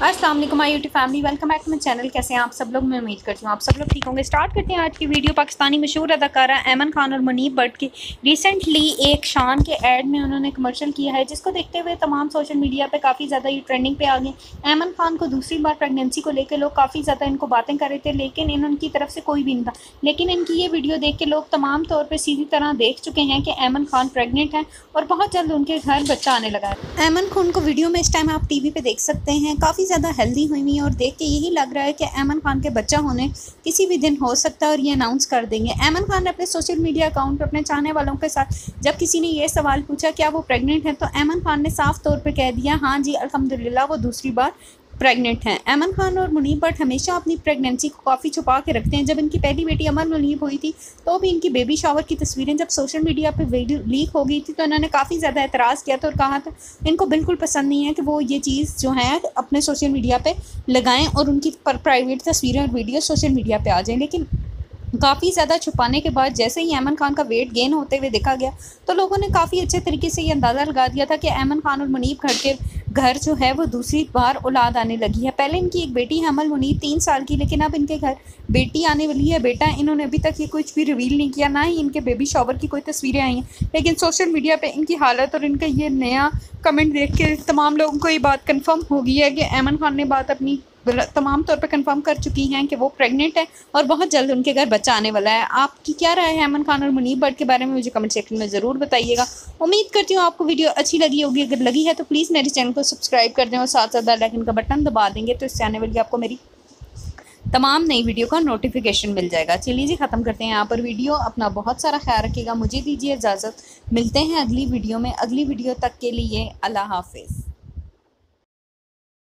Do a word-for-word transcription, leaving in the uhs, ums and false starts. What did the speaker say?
अस्सलाम वालेकुम my YouTube family, welcome back to my channel. कैसे हैं आप सब लोग? मैं उम्मीद करती हूँ आप सब लोग ठीक होंगे। स्टार्ट करते हैं आज की वीडियो। पाकिस्तानी मशहूर अदाकारा ऐमन खान और मुनीब भट्ट की रिसेंटली एक शान के ऐड में उन्होंने कमर्शियल किया है, जिसको देखते हुए तमाम सोशल मीडिया पे काफ़ी ज़्यादा ये ट्रेंडिंग पे आ गए। ऐमन खान को दूसरी बार प्रेगनेंसी को लेकर लोग काफ़ी ज़्यादा इनको बातें कर रहे थे, लेकिन इन उनकी तरफ से कोई भी नहीं था। लेकिन इनकी ये वीडियो देख के लोग तमाम तौर पर सीधी तरह देख चुके हैं कि ऐमन खान प्रेगनेंट हैं और बहुत जल्द उनके घर बच्चा आने लगा है। ऐमन खान को वीडियो में इस टाइम आप टीवी पे देख सकते हैं, काफ़ी ज़्यादा हेल्दी हुई हुई और देख के यही लग रहा है कि ऐमन खान के बच्चा होने किसी भी दिन हो सकता है और ये अनाउंस कर देंगे। ऐमन खान ने अपने सोशल मीडिया अकाउंट पर अपने चाहने वालों के साथ जब किसी ने ये सवाल पूछा क्या वो प्रेग्नेंट है, तो ऐमन खान ने साफ तौर पे कह दिया हाँ जी अल्हम्दुलिल्लाह वो दूसरी बार प्रेग्नेंट हैं। ऐमन खान और मुनीब भट्ट हमेशा अपनी प्रेगनेंसी को काफ़ी छुपा के रखते हैं। जब इनकी पहली बेटी अमन मुनीब हुई थी तो भी इनकी बेबी शावर की तस्वीरें जब सोशल मीडिया पे वीडियो लीक हो गई थी तो इन्होंने काफ़ी ज़्यादा एतराज़ किया था और कहा था इनको बिल्कुल पसंद नहीं है कि वो ये चीज़ जो है अपने सोशल मीडिया पे लगाएं और उनकी प्राइवेट तस्वीरें और वीडियो सोशल मीडिया पे आ जाएं। लेकिन काफ़ी ज़्यादा छुपाने के बाद जैसे ही ऐमन खान का वेट गेन होते हुए देखा गया तो लोगों ने काफ़ी अच्छे तरीके से ये अंदाज़ा लगा दिया था कि ऐमन खान और मुनीब घर के घर जो है वो दूसरी बार औलाद आने लगी है। पहले इनकी एक बेटी है अमल मुनीब तीन साल की, लेकिन अब इनके घर बेटी आने वाली है, बेटा। इन्होंने अभी तक ये कुछ भी रिवील नहीं किया, ना ही इनके बेबी शावर की कोई तस्वीरें आई हैं। लेकिन सोशल मीडिया पे इनकी हालत और इनका ये नया कमेंट देख के तमाम लोगों को ये बात कन्फर्म हो गई है कि ऐमन खान ने बात अपनी तमाम तौर पर कंफर्म कर चुकी हैं कि वो प्रेग्नेंट है और बहुत जल्द उनके घर बच्चा आने वाला है। आपकी क्या राय है ऐमन खान और मुनीब भट्ट के बारे में, मुझे कमेंट सेक्शन में ज़रूर बताइएगा। उम्मीद करती हूँ आपको वीडियो अच्छी लगी होगी। अगर लगी है तो प्लीज़ मेरे चैनल को सब्सक्राइब कर दें और साथ साथ बेल आइकन का बटन दबा देंगे तो इससे आने वाली आपको मेरी तमाम नई वीडियो का नोटिफिकेशन मिल जाएगा। चलिए जी ख़त्म करते हैं यहाँ पर वीडियो। अपना बहुत सारा ख्याल रखिएगा। मुझे दीजिए इजाज़त, मिलते हैं अगली वीडियो में। अगली वीडियो तक के लिए अल्लाह हाफिज़।